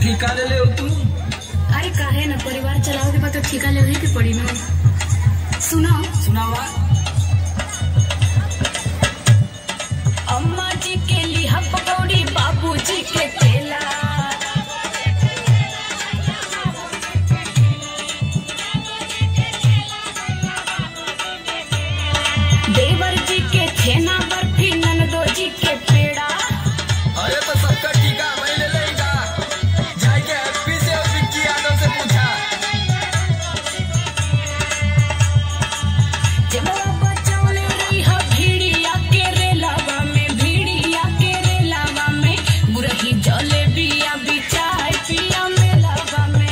ठेका ले ले हो तू? अरे काहे ना, परिवार चलाओगे बा तो ठेका लेवे के पड़ी ना। सुनो सुनावा। अम्मा जी के लिहा पकौड़ी, बाबू जी के केला, देवर जी के छेना बर्फी, ननदो जी के पेड़ा। अरे तो सबका टीका मैं ले लेगा। जाके हैप्पी से और विक्की यादव से पूछा। जबरा बचौले रही हा भीड़िया के रेलावा में, भीड़िया के रेलावा में, गुरही जलेबिया बिचाय पिया मेलावा में।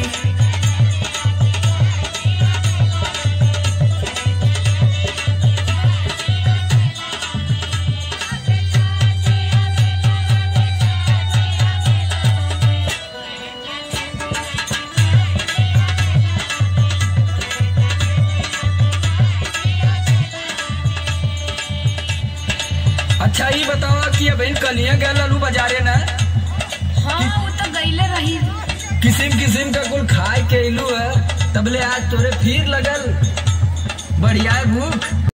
अच्छा ये बताओ कि अब कलिया गए ललू बाजारे ना? हाँ वो तो गईले रही। किसिम किसिम का कुल खाए के इलू है, तबले आज तोरे फिर लगल बढ़िया भूख।